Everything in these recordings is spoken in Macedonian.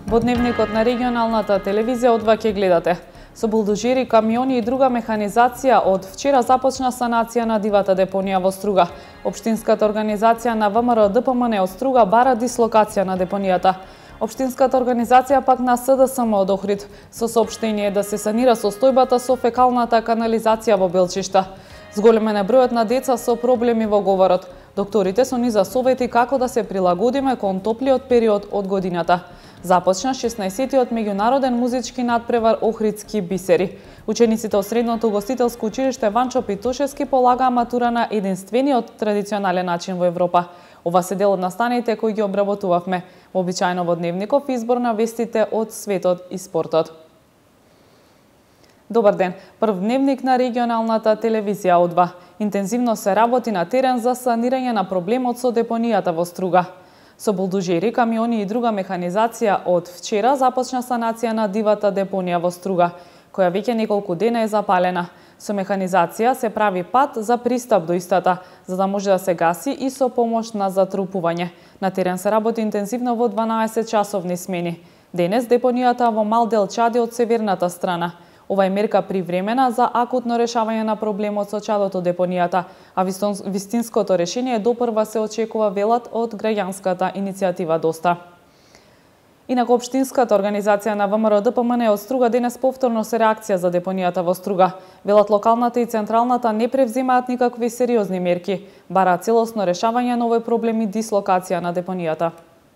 Во дневникот на регионалната телевизија од ќе гледате. Со булдожери, камиони и друга механизација од вчера започна санација на дивата депонија во Струга. Општинската организација на ВМРО ДПМН од Струга бара дислокација на депонијата. Општинската организација пак на СДСМ од Охрид со соопштение да се санира состојбата со фекалната канализација во Белчишта. Зголемен е бројот на деца со проблеми во говорот. Докторите со низа совети како да се прилагодиме кон топлиот период од годината. Започна 16-тиот меѓународен музички надпревар Охридски бисери. Учениците од средното гостителско училиште Ванчо Питушевски полагаа матура на единствениот традиционален начин во Европа. Ова се дел од настаните кои ги обработувавме. Обичајно во дневников избор на вестите од светот и спортот. Добар ден. Прв дневник на регионалната телевизија од Интензивно се работи на терен за санирање на проблемот со депонијата во Струга. Со булдожери, камиони и друга механизација од вчера започна санација на дивата депонија во Струга, која веќе неколку дена е запалена. Со механизација се прави пат за пристап до истата, за да може да се гаси и со помош на затрупување. На терен се работи интензивно во 12-часовни смени. Денес депонијата во Мал Делчади од северната страна. Ова е мерка привремена за акутно решавање на проблемот со чадото депонијата, а вистинското решение допрва се очекува, велат од граѓанската иницијатива Доста. Инаку општинската организација на ВМРО ДПМН од Струга денес повторно се реакција за депонијата во Струга. Велат локалната и централната не превземаат никакви сериозни мерки, бараат целосно решавање на овој проблем и дислокација на депонијата.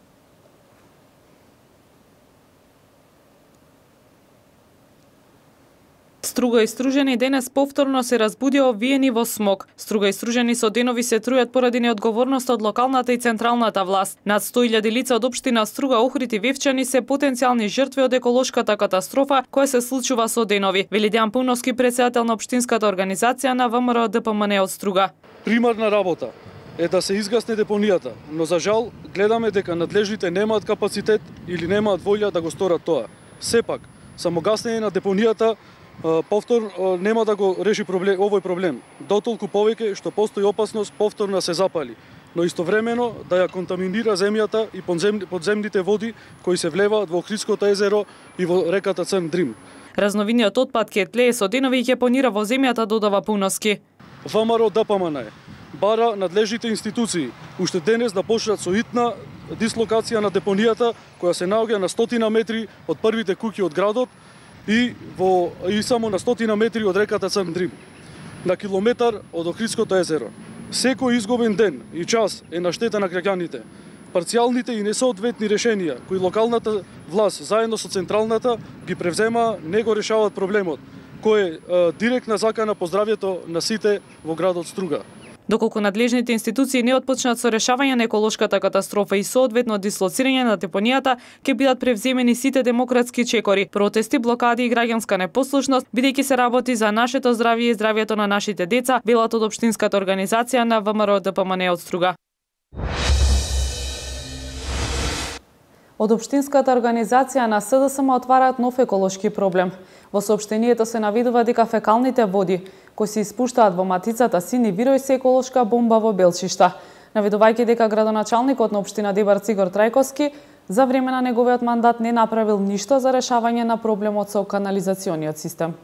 Струга и Стружени денес повторно се разбудија овиени во смог. Струга и Стружени со денови се трујат поради неодговорноста од локалната и централната власт. Над 100.000 лица од општина Струга, Охрид и Вевчани се потенцијални жртви од еколошката катастрофа која се случува со денови, вели Дејан Пауновски, претседател на општинската организација на ВМРО ДПМН од Струга. Примарна работа е да се изгасне депонијата, но за жал гледаме дека надлежните немаат капацитет или немаат волја да го сторат тоа. Сепак, само гаснење на депонијата повтор нема да го реши овој проблем. Дотолку повеќе што постои опасност повторно се запали, но истовремено да ја контаминира земјата и подземните води кои се влеваат во Охридското езеро и во реката Црн Дрим. Разновидниот отпад ќе тлее со денови и ќе понира во земјата, додава Пауновски. ВМРО ДПМН бара надлежните институции уште денес да почнат со итна дислокација на депонијата која се наоѓа на 100 метри од првите куќи од градот и само на 100 метри од реката Црн Дрим, на километар од Охридското езеро. Секој изгубен ден и час е на штета на граѓаните. Парцијалните и несоодветни решенија кои локалната власт заедно со централната ги превзема не го решаваат проблемот, кој е директна закана по здравјето на сите во градот Струга. Доколку надлежните институции не отпочнат со решавање на еколошката катастрофа и соодветно дислоцирање на депонијата, ќе бидат превземени сите демократски чекори, протести, блокади и граѓанска непослушност, бидејќи се работи за нашето здравје и здравјето на нашите деца, велат од општинската организација на ВМРО ДПМН од Струга. Од општинската организација на СДСМ отвараат нов еколошки проблем. Во соопштението се наведува дека фекалните води кои се испуштаат во матицата Сини Вирој се еколошка бомба во Белчишта, наведувајќи дека градоначалникот на општина Дебар Цигор Трајковски за време на неговиот мандат не направил ништо за решавање на проблемот со канализациониот систем.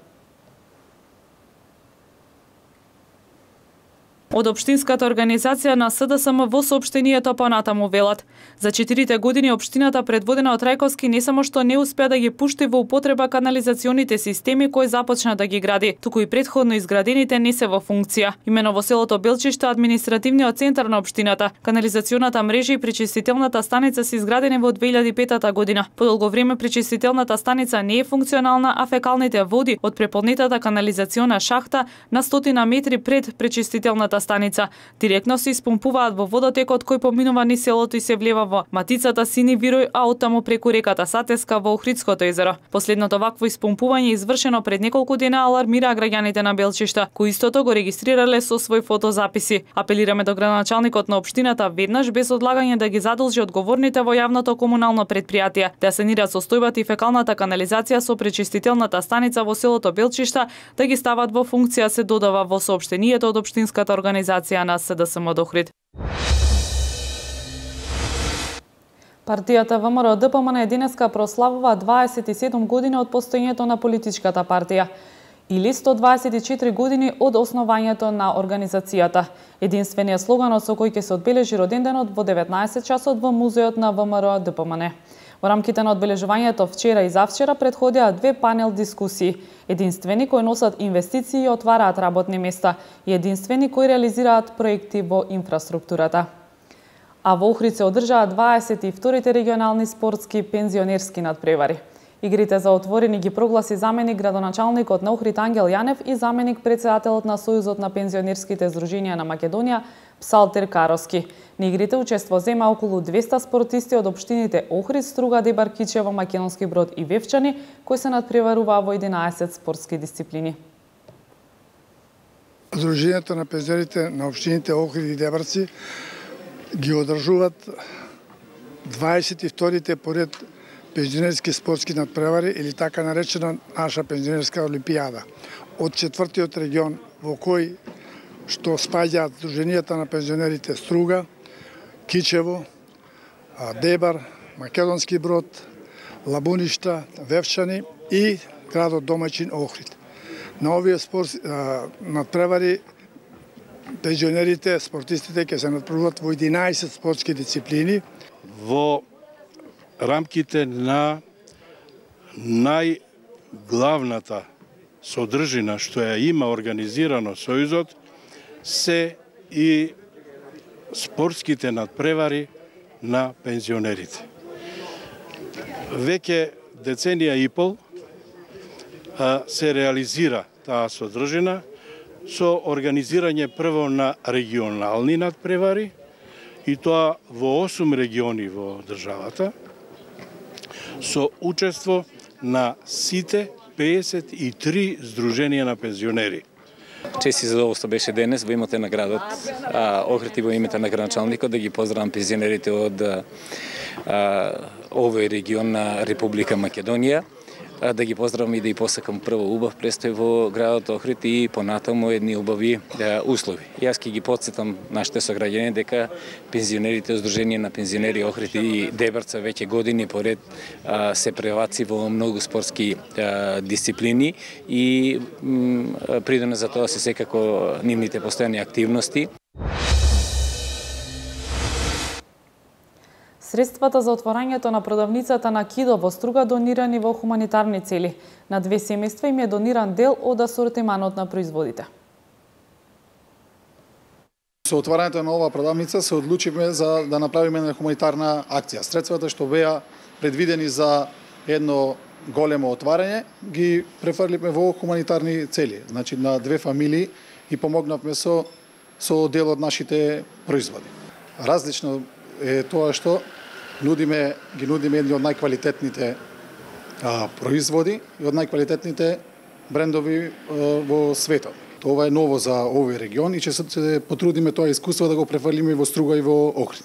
Од општинската организација на СДСМ во соопштението понатаму велат: за 4 години општината предводена од Трајковски не само што не успеа да ги пушти во употреба канализационите системи кои започна да ги гради, туку и претходно изградените не се во функција. Имено во селото Белчишта, административниот центар на општината, канализационата мрежа и пречистителната станица се изградени во 2005 година. Подолго време пречистителната станица не е функционална, а фекалните води од преполнетата канализациона шахта на 100 метри пред пречистителната станица директно се испумпуваат во водотекот кој поминува низ селото и се влева во матицата Сини Вирој, а оттаму преку реката Сатеска во Охридското езеро. Последното вакво испумпување извршено пред неколку дена алармира граѓаните на Белчишта, кои истото го регистрирале со свој фотозаписи. Апелираме до градоначалникот на општината веднаш без одлагање да ги задолжи одговорните во јавното комунално претпријатие да санираат состојбата и фекалната канализација со пречистителната станица во селото Белчишта, да ги стават во функција, се додава во соопштението од општинската организација на СДСМ од Охрид. Партијата ВМРО-ДПМН денеска прославува 27 години од постоењето на политичката партија или 124 години од основањето на организацијата. Единствениот слоган со кој ќе се одбележи роденденот во 19 часот во музеот на ВМРО-ДПМН. Во рамките на одбележувањето вчера и завчера предходеа две панел дискусии. Единствени кои носат инвестиции и отвараат работни места и единствени кои реализираат проекти во инфраструктурата. А во Охрид се одржаа 22-те регионални спортски пензионерски надпревари. Игрите за отворени ги прогласи заменик градоначалникот на Охрид Ангел Јанев и заменик председателот на Сојузот на пензионерските здруженија на Македонија Псалтер Кароски. На игрите учество зема околу 200 спортисти од општините Охрид, Струга, Дебар, Кичево, Македонски Брод и Вевчани, кои се надпреваруваа во 11 спортски дисциплини. Здруженијето на пензионерите на општините Охрид и Дебарци ги одржуваат 22-те поред пензионерски спортски надпревари или така наречена наша пензионерска олимпијада. Од четвртиот регион во кој што спаѓаат Здруженијата на пензионерите Струга, Кичево, Дебар, Македонски Брод, Лабуништа, Вевчани и градот домаќин Охрид. На овие надпревари пензионерите, спортистите ќе се надпреваруваат во 11 спортски дисциплини. Во рамките на најглавната содржина што ја има организирано Сојузот се и спортските надпревари на пензионерите. Веќе деценија и пол се реализира таа содржина со организирање прво на регионални надпревари и тоа во 8 региони во државата, со учество на сите 53 здруженија на пензионери. Чест и задоволство беше денес во името на градот Охрид и во името на градоначалникот да ги поздравам пензионерите од овој регион на Република Македонија, да ги поздравам и да ги посакам прво убав престој во градот Охрид и понатаму едни убави услови. Јас ќе ги потсетам нашите сограѓани дека пензионерите, Здружение на пензионери Охрид и Дебарца веќе години поред се преваци во многу спортски дисциплини и придонес за тоа се секако нивните постојани активности. Средствата за отворањето на продавницата на Кидо во Струга донирани во хуманитарни цели. На 2 семејства им е дониран дел од асортиманот на производите. Со отварањето на оваа продавница се одлучивме за да направиме една хуманитарна акција. Средствата што беа предвидени за едно големо отварање ги префрливме во хуманитарни цели. Значи на 2 фамилии и помогнавме со дел од нашите производи. Различно е тоа што ги нудиме едни од најквалитетните производи и од најквалитетните брендови во светот. Тоа е ново за овој регион и ќе се потрудиме тоа искуство да го префрлиме во Струга и во Охрид.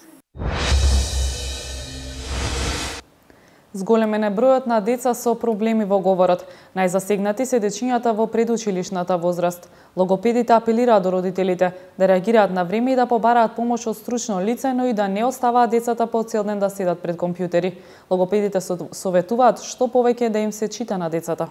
Зголемен е бројот на деца со проблеми во говорот. Најзасегнати се дечињата во предучилишната возраст. Логопедите апелираат до родителите да реагираат на време и да побараат помош од стручно лице, но и да не оставаат децата по цел ден да седат пред компјутери. Логопедите советуваат што повеќе да им се чита на децата.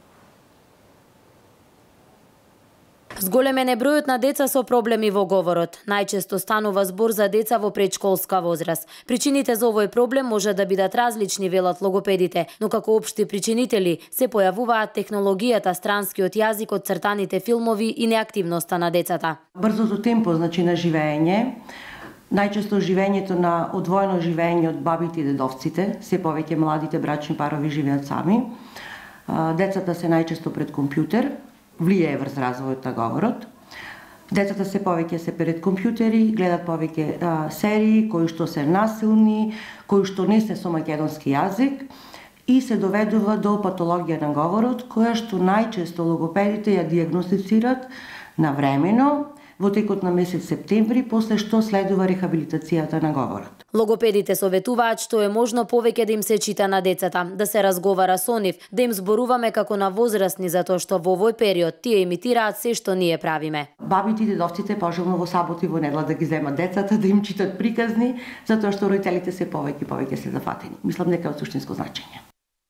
Зголемен е бројот на деца со проблеми во говорот. Најчесто станува збор за деца во предшколска возраст. Причините за овој проблем може да бидат различни, велат логопедите, но како општи причинители се појавуваат технологијата, странскиот јазик од цртаните филмови и неактивноста на децата. Брзото темпо на живење, најчесто живењето на одвоено живење од бабите и дедовците, се повеќе младите брачни парови живеат сами. Децата се најчесто пред компјутер, влијае врз развојот на говорот. Децата се повеќе се пред компјутери, гледат повеќе серии кои што се насилни, кои што не се со македонски јазик и се доведува до патологија на говорот, која што најчесто логопедите ја дијагностицираат навремено во текот на месец септември, после што следува рехабилитацијата на говорот. Логопедите советуваат што е можно повеќе да им се чита на децата, да се разговара со нив, да им зборуваме како на возрастни, затоа што во овој период тие имитираат се што ние правиме. Бабите и дедовците пожелно во сабота и во недела да ги земат децата, да им читат приказни, затоа што родителите се повеќе се зафатени. Мислам дека е од суштинско значење.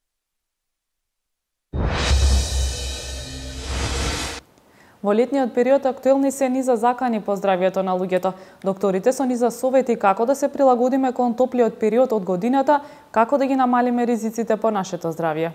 Во летниот период актуелни се низа закани по здравјето на луѓето. Докторите со низа совети како да се прилагодиме кон топлиот период од годината, како да ги намалиме ризиците по нашето здравје.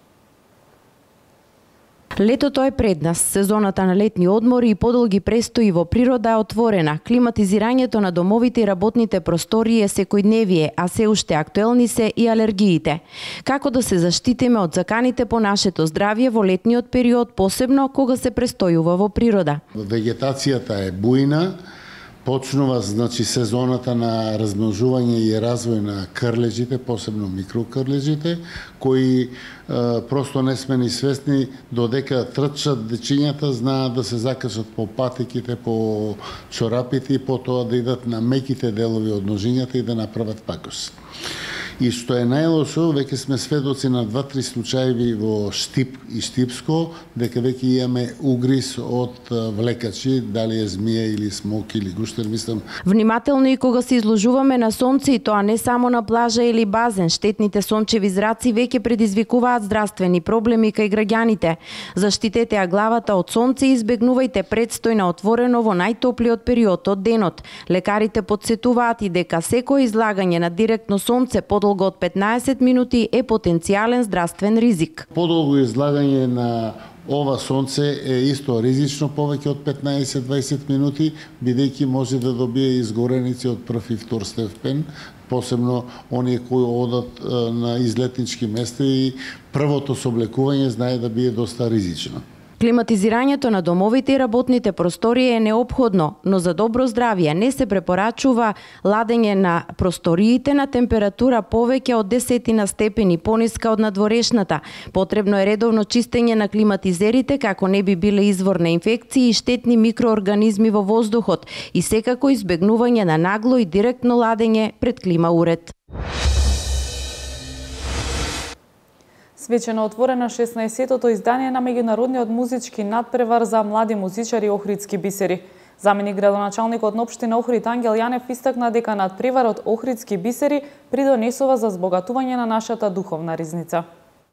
Летото е пред нас. Сезоната на летни одмори и подолги престои во природа е отворена. Климатизирањето на домовите и работните простории е секојдневие, а се уште актуелни се и алергиите. Како да се заштитиме од заканите по нашето здравје во летниот период, посебно кога се престојува во природа? Вегетацијата е бујна, почнува сезоната на размножување и развој на крлеџите, посебно микрокрлеџите, кои просто не сме ни свесни додека трчат дечињата, знаат да се закачат по патиките, по чорапите и потоа да идат на меките делови од ножињата и да направат пакос. И што е најлошо, веќе сме сведоци на 2-3 случаи во Штип и Штипско, дека веќе имаме угриз од влекачи, дали е змија или смок или гуштер, мислам. Внимателно и кога се изложуваме на сонце, и тоа не само на плажа или базен, штетните сончеви зраци веќе предизвикуваат здравствени проблеми кај граѓаните. Заштитете ја главата од сонце и избегнувајте предстој на отворено во најтоплиот период од денот. Лекарите потсетуваат и дека секое излагање на директно сонце подолго од 15 минути е потенцијален здравствен ризик. Подолго излагање на ова сонце е исто ризично повеќе од 15-20 минути, бидејќи може да добие изгореници од прв и втор степен, посебно оние кои одат на излетнички места и првото соблекување знае да биде доста ризично. Климатизирањето на домовите и работните простории е неопходно, но за добро здравје не се препорачува ладење на просториите на температура повеќе од 10 степени пониска од надворешната. Потребно е редовно чистење на климатизерите како не би биле извор на инфекции и штетни микроорганизми во воздухот и секако избегнување на нагло и директно ладење пред клима уред. Свечено отворено 16-тото издание на меѓународниот музички надпревар за млади музичари Охридски бисери. Заменик градоначалникот на општина Охрид Ангел Јанев истакна дека надпреварот Охридски бисери придонесува за збогатување на нашата духовна ризница.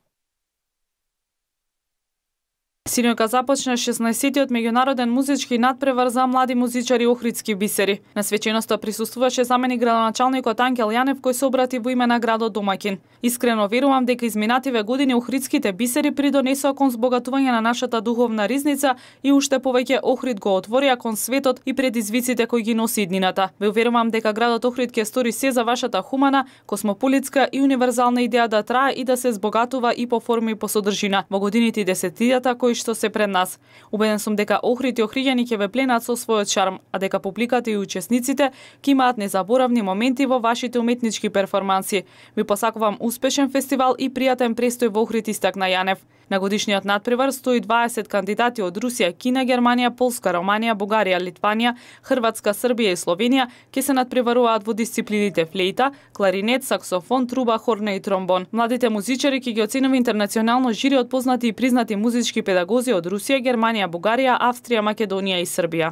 Синоќа започна 16-тиот меѓународен музички надпревар за млади музичари Охридски бисери. На свеченоста присуствуваше заменик градоначалникот Ангел Јанев, кој се обрати во име на градот домаќин. Искрено верувам дека изминативе години Охридските бисери придонесоа кон збогатување на нашата духовна ризница и уште повеќе Охрид го отворија кон светот и предизвиците кои ги носи иднината. Ве уверувам дека градот Охрид ќе стори се за вашата хумана, космополитска и универзална идеја да трае и да се збогатува и по форма и по содржина во годините и десетилетата кои што се пред нас. Убеден сум дека Охрид и охриѓани ќе ве пленат со својот шарм, а дека публиката и учесниците ќе имаат незаборавни моменти во вашите уметнички перформанси. Ви посакувам успешен фестивал и пријатен престој во Охрид, истакна Јанев. На годишниот надпревар 120 кандидати од Русија, Кина, Германија, Полска, Романија, Бугарија, Литванија, Хрватска, Србија и Словенија ќе се надпреваруваат во дисциплините флејта, кларинет, саксофон, труба, хорна и тромбон. Младите музичари ќе ги оценува интернационално жири од познати и признати музички педагози од Русија, Германија, Бугарија, Австрија, Македонија и Србија.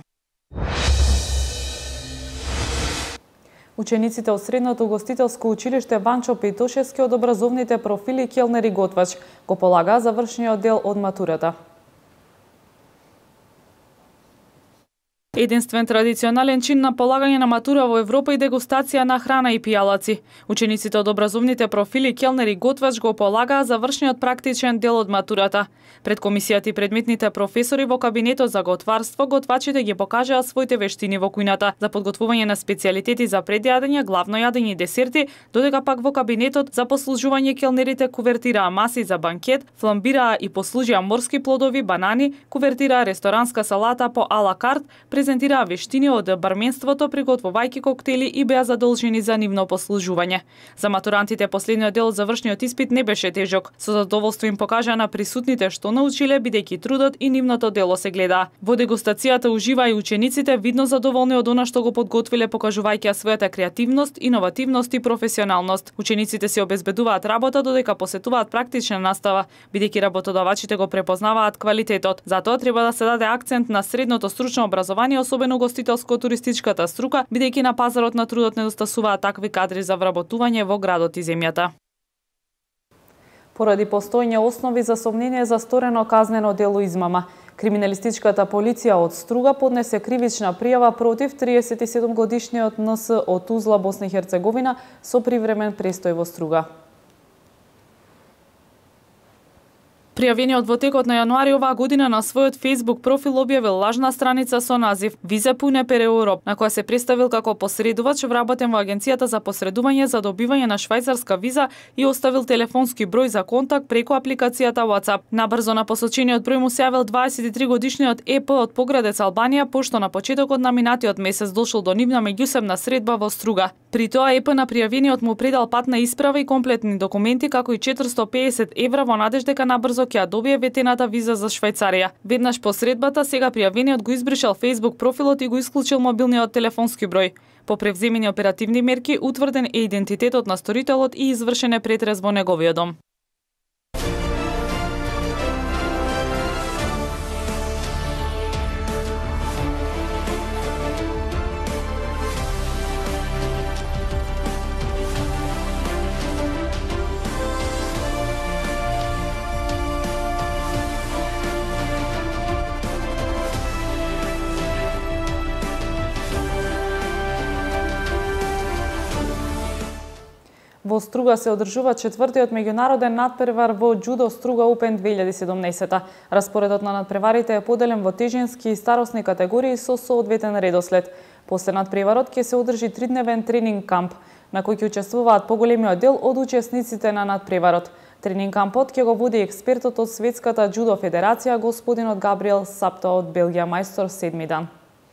Учениците од Средното гостителско училиште Ванчо Пејтошевски од образовните профили келнер и готвач го полагаа завршниот дел од матурата. Единствен традиционален чин на полагање на матура во Европа и дегустација на храна и пијалаци. Учениците од образовните профили келнер и готвач го полагаа завршниот практичен дел од матурата. Пред комисијата и предметните професори во кабинетот за готварство, готвачите ги покажаа своите вештини во кујната за подготвување на специјалитети за предјадење, главно јадење и десерти, додека пак во кабинетот за послужување келнерите кувертираа маси за банкет, фламбираа и послужија морски плодови, банани, кувертираа ресторанска салата по ала карт, презентираа вештини од барменството, приготвувајќи коктели и беа задолжени за нивно послужување. За матурантите последниот дел од завршниот испит не беше тежок. Со задоволство им покажаа на присутните што научиле, бидејќи трудот и нивното дело се гледаа. Во дегустацијата уживаа и учениците, видно задоволни од она што го подготвиле, покажувајќи својата креативност, иновативност и професионалност. Учениците се обезбедуваат работа додека посетуваат практична настава, бидејќи работодавачите го препознаваат квалитетот. Затоа треба да се даде акцент на средното стручно образование, особено гостителско-туристичката струка, бидејќи на пазарот на трудот недостасуваат такви кадри за вработување во градот и земјата. Поради постоење основи за сомнение за сторено казнено дело измама, криминалистичката полиција од Струга поднесе кривична пријава против 37-годишниот НС од Тузла, Босна и Херцеговина, со привремен престој во Струга. Пријавениот во текот на јануари оваа година на својот Facebook профил објавил лажна страница со назив Виза Пуне Пер Европ, на која се представил како посредувач вработен во Агенцијата за посредување за добивање на швајцарска виза и оставил телефонски број за контакт преку апликацијата WhatsApp. Набрзо на посочениот број му се јавил 23-годишниот ЕП од Поградец, Албанија, пошто на почетокот на минатиот месец дошол до нивна меѓусебна средба во Струга. При тоа ЕП на пријавениот му предал патна исправа и комплетни документи, како и 450 евра во надеж дека набрзо ќе ја добие ветената виза за Швајцарија. Веднаш по средбата, сега пријавениот го избришал Facebook профилот и го исклучил мобилниот телефонски број. По превземени оперативни мерки, утврден е идентитетот на сторителот и извршен е претрез во неговиот дом. Во Струга се одржува четвртиот меѓународен надпревар во џудо Струга Open 2017. Распоредот на надпреварите е поделен во тежински и старосни категории со соодветен редослед. После надпреварот ќе се одржи 3-дневен тренинг камп, на кој ќе учествуваат поголемиот дел од учесниците на надпреварот. Тренинг кампот ќе го води експертот од Светската џудо федерација, господинот Габриел Сапто од Белгија, мајстор 7 дан.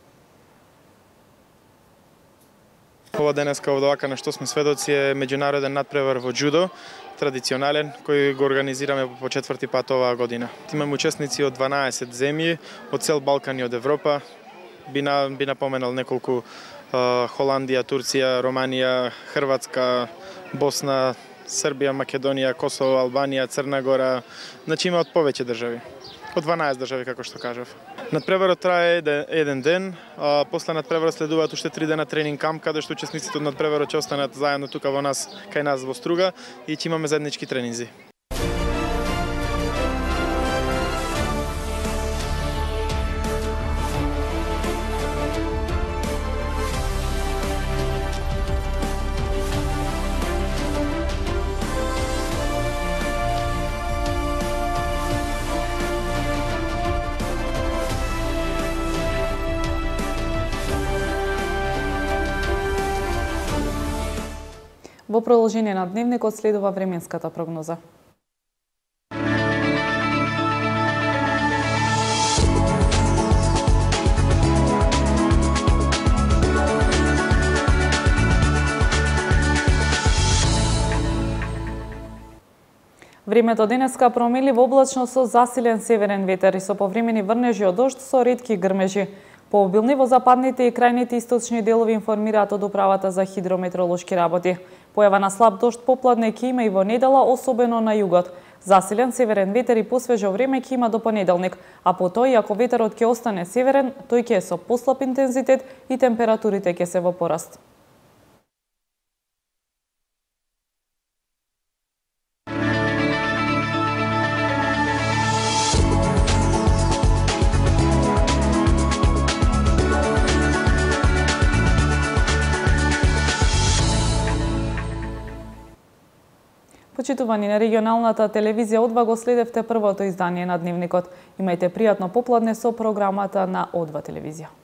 Ова денеска од овака на што сме сведоци е меѓународен надпревар во џудо, традиционален, кој го организираме по четврти пат оваа година. Имаме учесници од 12 земји, од цел Балкан и од Европа. Би напоменал неколку: Холандија, Турција, Романија, Хрватска, Босна, Србија, Македонија, Косово, Албанија, Црна Гора. Значи има од повеќе држави. Од 12 држави, како што кажав. Надпреварот трае еден ден, а после надпреварот следуваат уште 3 дена тренинг камп, каде што учесниците од надпреварот ќе останат заедно тука во нас, кај нас во Струга, и ќе имаме заеднички тренинзи. Во продолжение на дневникот следува временската прогноза. Времето денеска променливо облачно со засилен северен ветер и со повремени врнежи од дожд со ретки грмежи. Пообилни во западните и крајните источни делови информираат од управата за хидрометеоролошки работи. Појава на слаб дожд попладне ќе има и во недела, особено на југот. Засилен северен ветер и посвежо време ќе има до понеделник, а потоа и ако ветерот ќе остане северен, тој ќе е со послаб интензитет и температурите ќе се во пораст. Почитувани на регионалната телевизија, одва го следевте првото издание на Дневникот. Имајте пријатно попладне со програмата на Одва телевизија.